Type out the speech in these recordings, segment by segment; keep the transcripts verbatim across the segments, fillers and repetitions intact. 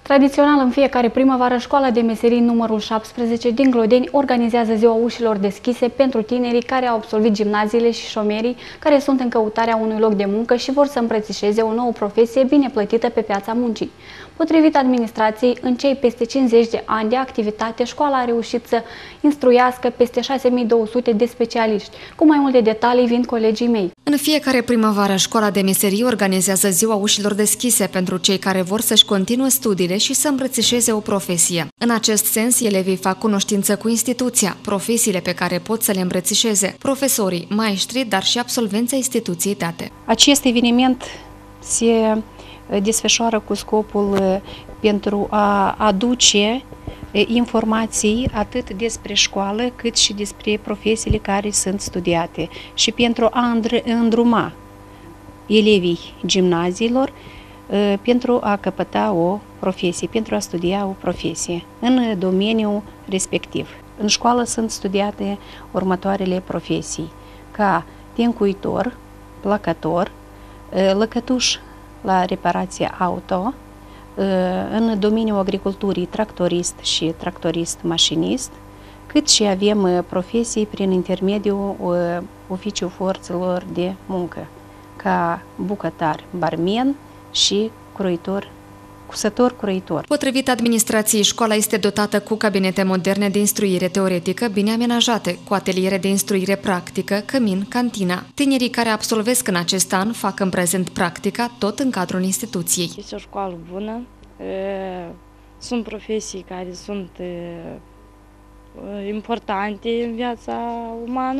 Tradițional, în fiecare primăvară, Școala de Meserii numărul șaptesprezece din Glodeni organizează Ziua Ușilor Deschise pentru tinerii care au absolvit gimnaziile și șomerii care sunt în căutarea unui loc de muncă și vor să îmbrățișeze o nouă profesie bine plătită pe piața muncii. Potrivit administrației, în cei peste cincizeci de ani de activitate, școala a reușit să instruiască peste șase mii două sute de specialiști. Cu mai multe detalii vin colegii mei. În fiecare primăvară, Școala de Meserii organizează Ziua Ușilor Deschise pentru cei care vor să-și continue studiile și să îmbrățișeze o profesie. În acest sens, elevii fac cunoștință cu instituția, profesiile pe care pot să le îmbrățișeze, profesorii, maestri, dar și absolvenții instituției date. Acest eveniment se desfășoară cu scopul pentru a aduce informații atât despre școală cât și despre profesiile care sunt studiate și pentru a îndruma elevii gimnaziilor pentru a căpăta o profesie, pentru a studia o profesie în domeniul respectiv. În școală sunt studiate următoarele profesii, ca tencuitor, placător, lăcătuș la reparație auto, în domeniul agriculturii tractorist și tractorist mașinist, cât și avem profesii prin intermediul oficiul forțelor de muncă, ca bucătar, barmen și croitor, cusător croitor. Potrivit administrației, școala este dotată cu cabinete moderne de instruire teoretică bine amenajate, cu ateliere de instruire practică, cămin, cantina. Tinerii care absolvesc în acest an fac în prezent practica tot în cadrul instituției. Este o școală bună, sunt profesii care sunt importante în viața umană.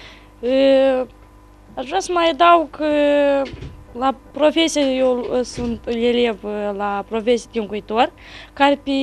Aș vrea să mai adaug că la profesie, eu sunt elev la profesie tencuitor, care pe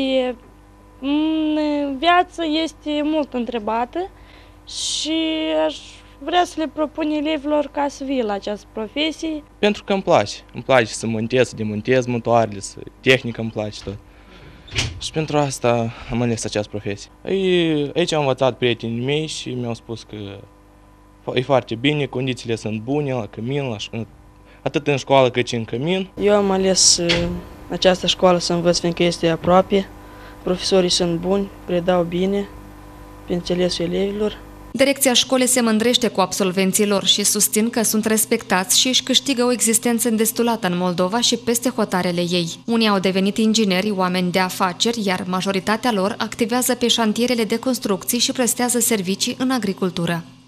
în viață este mult întrebată și aș vrea să le propun elevilor ca să vii la această profesie. Pentru că îmi place, îmi place să montez, să demontez motoarele, să... tehnica îmi place tot. Și pentru asta am ales această profesie. Aici am învățat prietenii mei și mi-au spus că e foarte bine, condițiile sunt bune la cămin, la atât în școală cât și în cămin. Eu am ales această școală să învăț, fiindcă este aproape, profesorii sunt buni, predau bine, pe înțelesul elevilor. Direcția școlii se mândrește cu absolvenții lor și susțin că sunt respectați și își câștigă o existență îndestulată în Moldova și peste hotarele ei. Unii au devenit ingineri, oameni de afaceri, iar majoritatea lor activează pe șantierele de construcții și prestează servicii în agricultură.